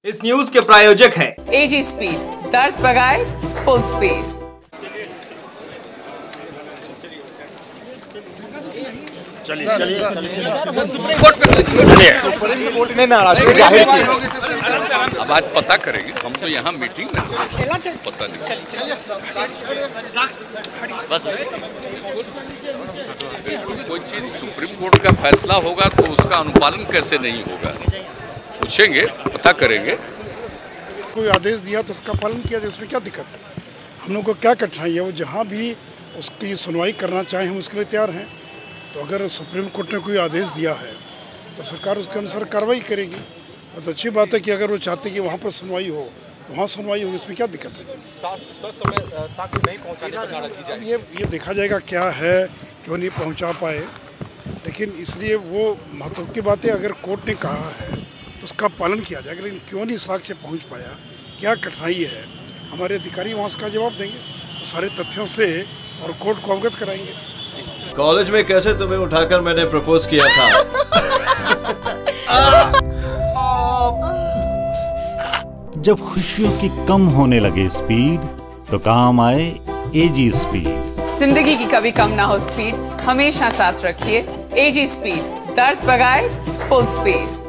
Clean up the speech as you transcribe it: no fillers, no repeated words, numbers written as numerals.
इस न्यूज के प्रायोजक हैं एजी स्पीड, दर्द भगाए फुल स्पीड। अब आज पता करेंगे, हम तो यहाँ मीटिंग में थे, पता नहीं। कोई चीज सुप्रीम कोर्ट का फैसला होगा तो उसका अनुपालन कैसे नहीं होगा, पूछेंगे, पता करेंगे। कोई आदेश दिया तो उसका पालन किया जाए, इसमें क्या दिक्कत है? हम लोग को क्या कठिनाई है? वो जहाँ भी उसकी सुनवाई करना चाहें हम उसके लिए तैयार हैं। तो अगर सुप्रीम कोर्ट ने कोई आदेश दिया है तो सरकार उसके अनुसार कार्रवाई करेगी। बहुत अच्छी बात है कि अगर वो चाहते कि वहाँ पर सुनवाई हो तो वहाँ सुनवाई होगी, इसमें क्या दिक्कत है? साक्ष्य नहीं पहुँचाने पर नाराजगी जाएगी। ये देखा जाएगा क्या है, क्यों नहीं पहुँचा पाए, लेकिन इसलिए वो महत्व की बात है। अगर कोर्ट ने कहा है तो उसका पालन किया जाएगा, लेकिन क्यों नहीं साक्ष्य पहुँच पाया, क्या कठिनाई है, हमारे अधिकारी वहाँ उसका जवाब देंगे, तो सारे तथ्यों से और कोर्ट को अवगत कराएंगे। कॉलेज में कैसे तुम्हें उठाकर मैंने प्रपोज किया था। जब खुशियों की कम होने लगे स्पीड, तो काम आए एजी स्पीड। जिंदगी की कभी कम ना हो स्पीड, हमेशा साथ रखिए एजी स्पीड, दर्द भगाए फुल स्पीड।